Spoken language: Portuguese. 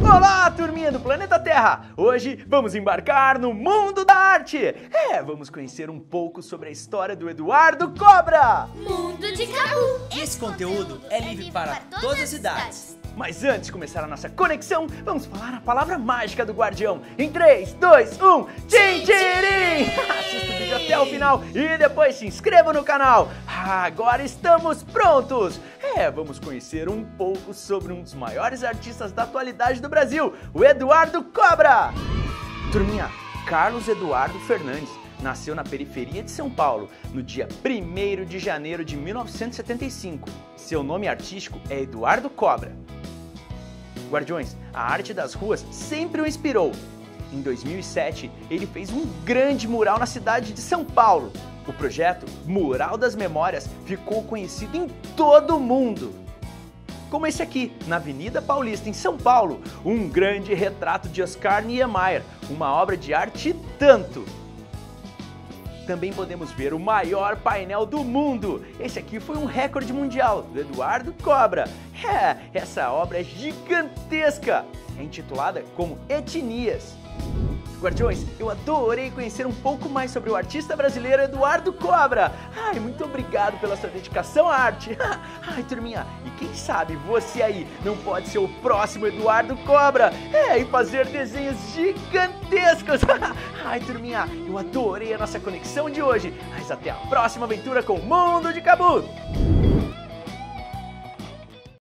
Olá, turminha do planeta Terra! Hoje vamos embarcar no mundo da arte! Vamos conhecer um pouco sobre a história do Eduardo Cobra! Mundo de Cabu! Esse conteúdo é livre para todas as idades. Mas antes de começar a nossa conexão, vamos falar a palavra mágica do Guardião. Em 3, 2, 1, Tchim-Tchirim! Assista o vídeo até o final e depois se inscreva no canal. Agora estamos prontos! Vamos conhecer um pouco sobre um dos maiores artistas da atualidade do Brasil, o Eduardo Cobra! Turminha, Carlos Eduardo Fernandes nasceu na periferia de São Paulo, no dia 1º de janeiro de 1975. Seu nome artístico é Eduardo Cobra. Guardiões, a arte das ruas sempre o inspirou. Em 2007, ele fez um grande mural na cidade de São Paulo. O projeto Mural das Memórias ficou conhecido em todo o mundo. Como esse aqui, na Avenida Paulista, em São Paulo, um grande retrato de Oscar Niemeyer, uma obra de arte e tanto. Também podemos ver o maior painel do mundo. Esse aqui foi um recorde mundial, do Eduardo Cobra. Essa obra é gigantesca. É intitulada como Etnias. Guardiões, eu adorei conhecer um pouco mais sobre o artista brasileiro Eduardo Cobra. Muito obrigado pela sua dedicação à arte. Turminha, e quem sabe você aí não pode ser o próximo Eduardo Cobra e fazer desenhos gigantescos. Turminha, eu adorei a nossa conexão de hoje. Mas até a próxima aventura com o Mundo de Cabu.